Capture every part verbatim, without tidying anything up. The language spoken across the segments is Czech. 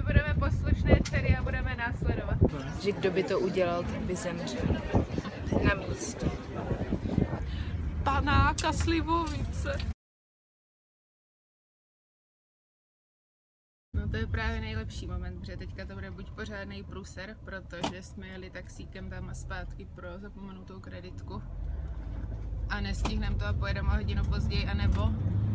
budeme poslušné dcery a budeme následovat. Že kdo by to udělal, tak by zemřel. Na místě. Panáka slivovice. No to je právě nejlepší moment, protože teďka to bude buď pořádný průser, protože jsme jeli taxíkem tam a zpátky pro zapomenutou kreditku a nestihneme to a pojedeme hodinu později, anebo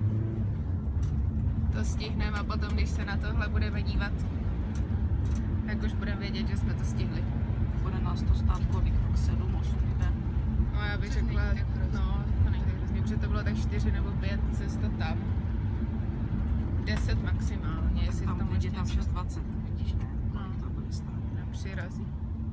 to stihneme a potom, když se na tohle budeme dívat, tak už budeme vědět, že jsme to stihli. Bude nás to stát kolik? sedm, osm dne? No já bych řekla, no to není tak hrozně, protože to bylo tak čtyři nebo pět cesta tam. deset maximálně, jestli tam to bude možná tam šest dvacet, vidíš, ne? No, to bude stát. Na přirazí.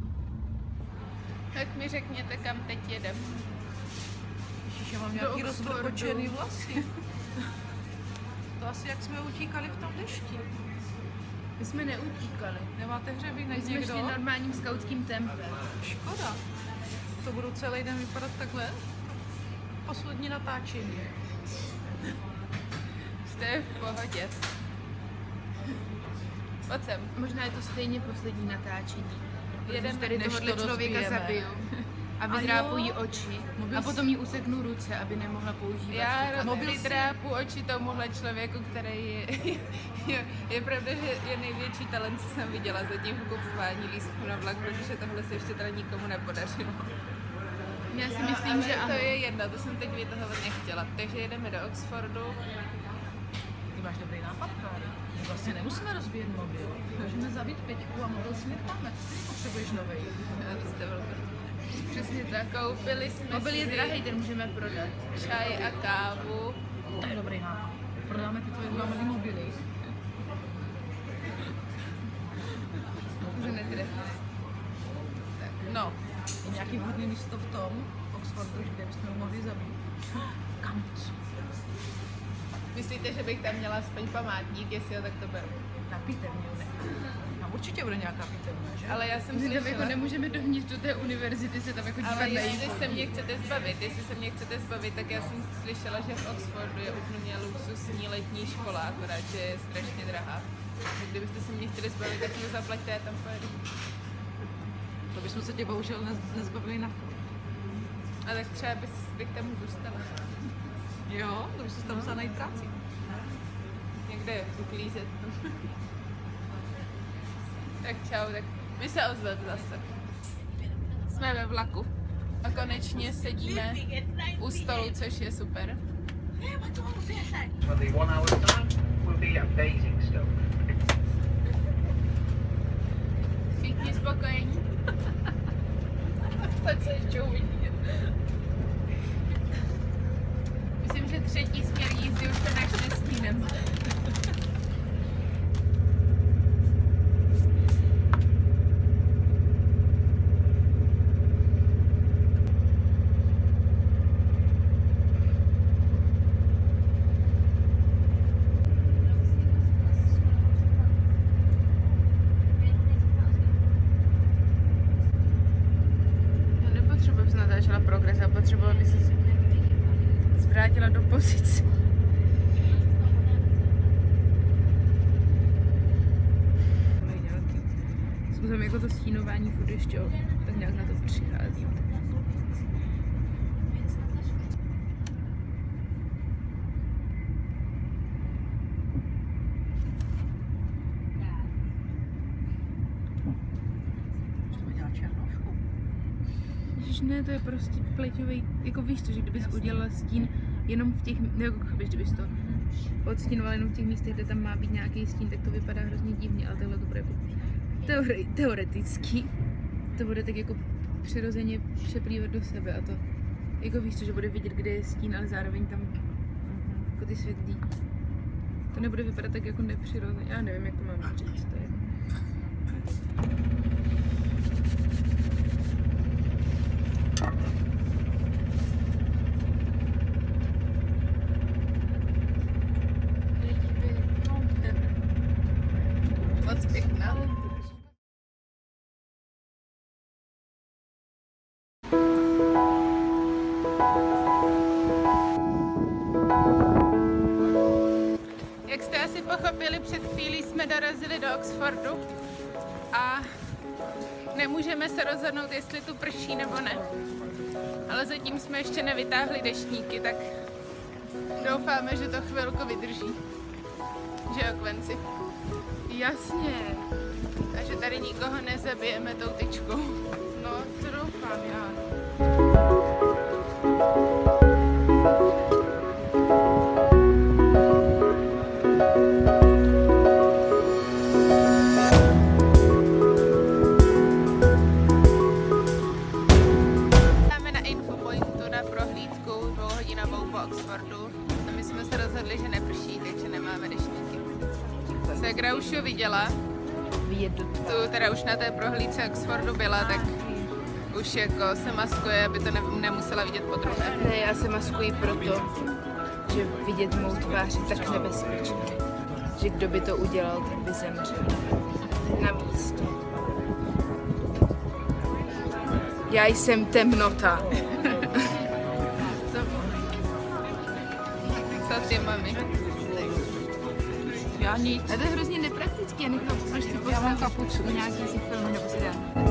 Tak mi řekněte, kam teď jedem. Ježiš, já mám nějaký rozvrkočený vlasy. To asi jak jsme utíkali v tom dešti. My jsme neutíkali. Nemáte hřebínek My jsme někdo? šli normálním skautským tempem. Škoda. To budou celý den vypadat takhle? Poslední natáčení. Jste v pohodě. Pojď sem. Možná je to stejně poslední natáčení. Jeden tady než tohohle to člověka rozbijeme. zabiju. A A vydrápu jo. jí oči. Mobil A potom jí useknu ruce, aby nemohla používat. Já Mobil si- vydrápu oči tomuhle člověku, který je, je, je pravda, že je největší talent, co jsem viděla zatím v kupování lístků na vlak, protože tohle se ještě teda nikomu nepodařilo. Já si myslím, že to je jedno, to jsem teď vytahovat nechtěla. Takže jedeme do Oxfordu. Ty máš dobrý nápad, Káry. Vlastně nemusíme rozbíjet mobil. Můžeme zabít Peťku a mobil si necháme. Potřebuješ novej. Přesně tak, koupili jsme Mobil je si drahý, ten můžeme prodat. čaj a kávu. To je dobrý nápad. Prodáme ty tvoje dva malý mobily. Že netrefne. Tak, no. Je nějaký vhodný místo v tom Oxfordu, kde bychom ho mohli zabít? V kampusu. Myslíte, že bych tam měla aspoň památník, jestli jo, tak to beru. Na pitevně, ne? Tam určitě bude nějaká pitevna, že? Ale já jsem My tam slyšela, jako nemůžeme dovnitř do té univerzity se tam jako dívat ale na jestli jídlo. se mě chcete zbavit, jestli se mě chcete zbavit, tak já jsem slyšela, že v Oxfordu je úplně luxusní letní škola, akorát, že je strašně drahá. Tak kdybyste se mě chtěli zbavit, tak mě zaplaťte, já tam pojedu. To bychom se tě bohužel nez- nezbavili na furt. A tak třeba bys, bych tam zůstala. Jo, to bys si tam musela najít práci. Někde uklízet. Tak čau, tak my se ozveme zase. Jsme ve vlaku a konečně sedíme u stolu, což je super. For the one hour time, will be at Basingstoke. Všichni spokojení. Pojď se ještě uvidíme. Myslím, že třetí směr jízdy už to náš nestínem. Natáčela progres a potřebovala by se zvrátila do pozice. Způsobem jako to stínování furt ještě, tak nějak na to přichází. Ne, to je prostě pleťový, jako víš to, že kdybys udělala stín jenom v těch, jako kdybys to odstínovala jenom v těch místech, kde tam má být nějaký stín, tak to vypadá hrozně divně, ale tohle to bude jako teore, teoretický, to bude tak jako přirozeně přeplývat do sebe a to, jako víš to, že bude vidět, kde je stín, ale zároveň tam jako ty světlí. To nebude vypadat tak jako nepřirozeně, já nevím, jak to mám říct, to je. Moc pěkná. Jak jste asi pochopili, před chvílí jsme dorazili do Oxfordu a nemůžeme se rozhodnout, jestli tu prší nebo ne. Ale zatím jsme ještě nevytáhli deštníky, tak doufáme, že to chvilku vydrží. Že jo, Kvenci? Jasně. A že tady nikoho nezabijeme tou tyčkou. No, to doufám já. Máme na infopointu na prohlídku dvouhodinovou po Oxfordu. A my jsme se rozhodli, že neprší, takže nemáme deštníky. Segra už ho viděla. Tu teda už na té prohlídce Oxfordu byla, tak už jako se maskuje, aby to ne, nemusela vidět podruhé. Ne, já se maskuji proto, že vidět mou tvář je tak nebezpečné, že kdo by to udělal, tak by zemřel. Na místě. Já jsem temnota. Co ty, mami? Já nic. A to je hrozně nepraktické, já nechápu, proč ty postavit kapučku nějaký si film nebo si dám.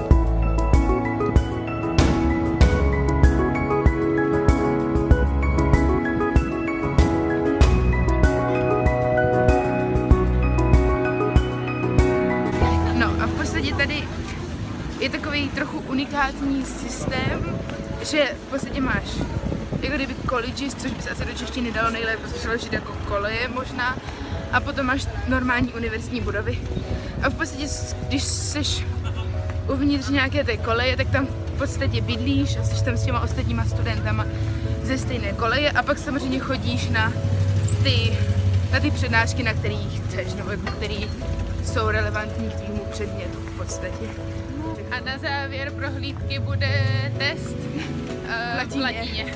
No a v podstatě tady je takový trochu unikátní systém, že v podstatě máš jako kdyby colleges, což by se asi do češtiny dalo nejlépe přeložit jako koleje možná, a potom máš normální univerzitní budovy. A v podstatě, když jsi uvnitř nějaké té koleje, tak tam v podstatě bydlíš a jsi tam s těma ostatníma studentama ze stejné koleje a pak samozřejmě chodíš na ty, na ty přednášky, na kterých chceš, nebo jako který jsou relevantní k tvému předmětu v podstatě. A na závěr prohlídky bude test uh, v latině.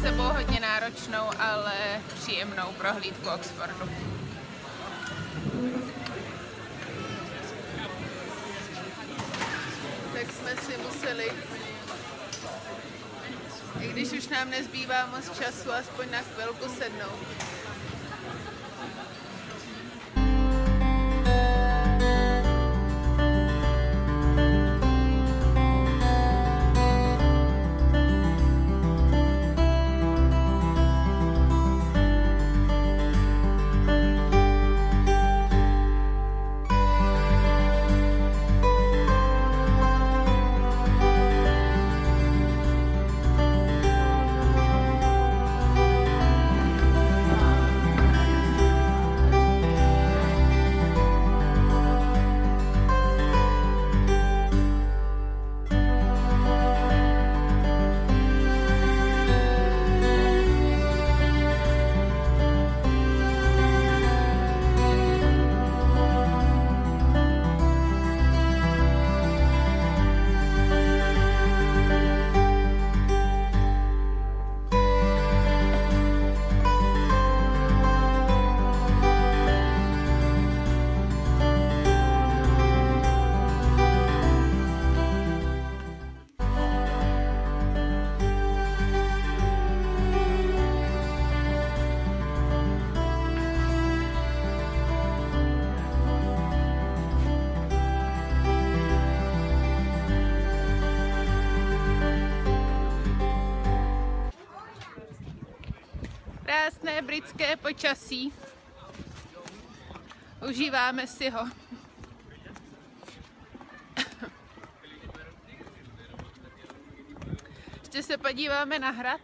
sebou hodně náročnou, ale příjemnou prohlídku Oxfordu. Tak jsme si museli, i když už nám nezbývá moc času, aspoň na chvilku sednout. Krásné britské počasí. Užíváme si ho. Ještě se podíváme na hrad.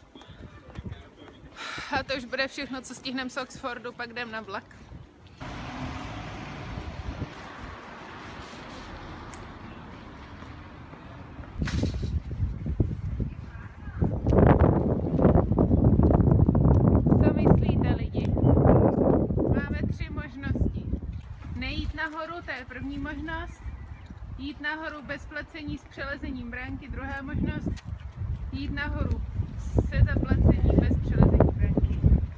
A to už bude všechno, co stihneme z Oxfordu, pak jdem na vlak. Nahoru, to je první možnost, jít nahoru bez placení s přelezením bránky, druhá možnost, jít nahoru se zaplacením bez přelezení bránky.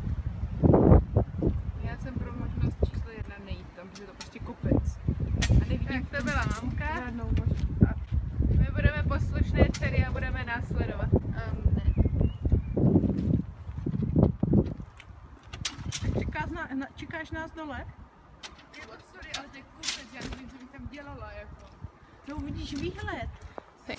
Já jsem pro možnost číslo jedna nejít tam, protože je to prostě kopec. A nevidím, tak to byla mamka. Žádnou možnost. My budeme poslušné dcery a budeme následovat. Um, ne. Čekáš, na, na, čekáš nás dole? Sorry, ale to je kopec, já nevím, co bych tam dělala, jako. No uvidíš výhled. Hej.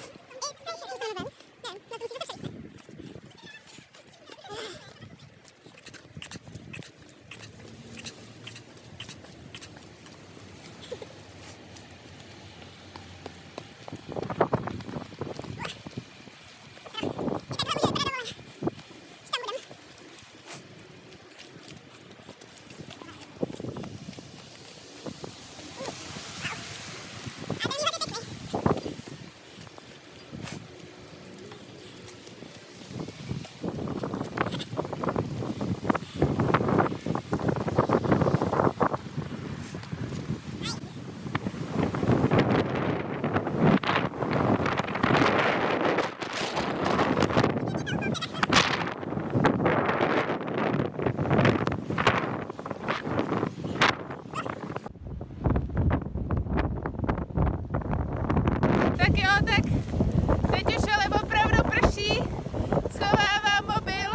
Tak jo, tak teď už ale opravdu prší, schovávám mobil,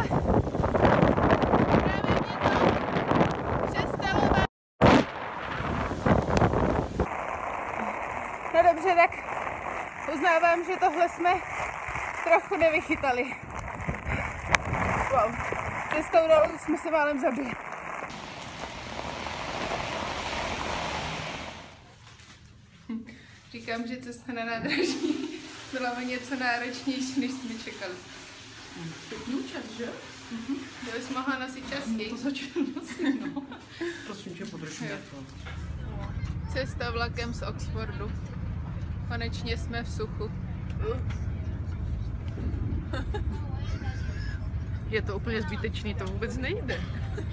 právě mě to přestalo bavit. No dobře, tak uznávám, že tohle jsme trochu nevychytali. Wow, cestou dolů jsme se málem zabili. Říkám, že cesta na nádraží byla o něco náročnější, než jsme čekali. Pěkný čas, že? Mhm. To bys mohla nosit častěji. To začal nosit, no. Prosím tě, podrž mě to. Cesta vlakem z Oxfordu. Konečně jsme v suchu. Je to úplně zbytečný, to vůbec nejde.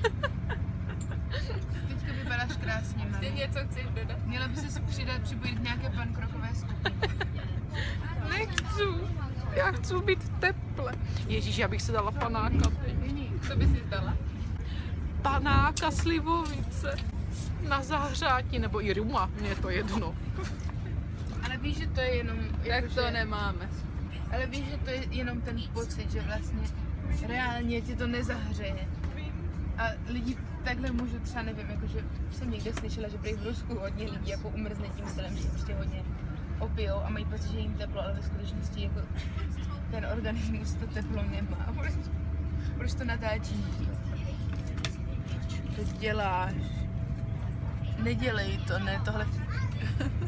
Teďka vypadáš krásně, mami. Ty něco chceš dodat? Měla by se přidat, připojit k nějaké pankrokové skupině. Nechci. Já chci být v teple. Ježíš, já bych si dala panáka. Co by si zdala? Panáka, slivovice. Na zahřátí, nebo i ruma, mně je to jedno. Ale víš, že to je jenom... Tak jako, to že- nemáme. Ale víš, že to je jenom ten pocit, že vlastně reálně ti to nezahřeje. A lidi takhle můžu třeba, nevím, jakože jsem někde slyšela, že prý v Rusku hodně lidí jako umrzne tím stylem, že prostě hodně opijou a mají pocit, že jim teplo, ale ve skutečnosti jako ten organismus to teplo nemá. Proč, proč to natáčíš? To děláš. Nedělej to, ne, tohle